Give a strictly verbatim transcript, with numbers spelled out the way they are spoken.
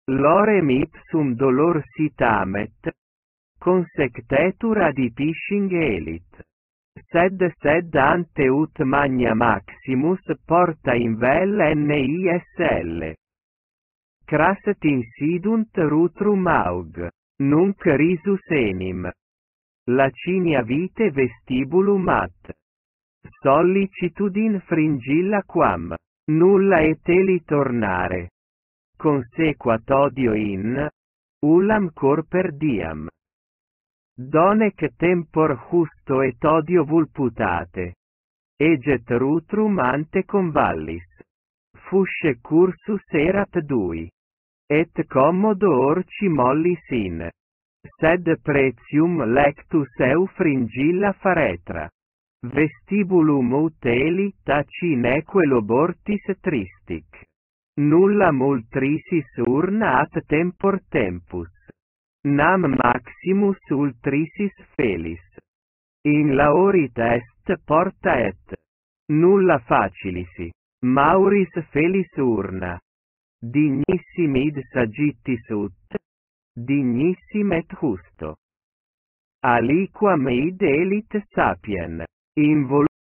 Lorem ipsum dolor sitamet, consectetur adipishing elit. Sed sed ante ut magna maximus porta in vel nisl. Crasset insidunt rutrum aug, nunc risus enim. Lacinia vite vestibulum at. Sollicitudin fringilla quam, nulla eteli tornare. Consequat odio in, ullam corper diem. Donec tempor justo et odio vulputate. Eget rutrum ante convallis. Fusce cursus erat dui. Et commodo orci mollis in. Sed pretium lectus eu fringilla faretra. Vestibulum ut eli taci neque lobortis tristic. Nulla multrisis urna at tempor tempus. Nam maximus ultrisis felis. In laorit est porta et. Nulla facilisi. Mauris felis urna. Dignissim id sagittis ut. Dignissim et justo. Aliquam id elit sapien. Invol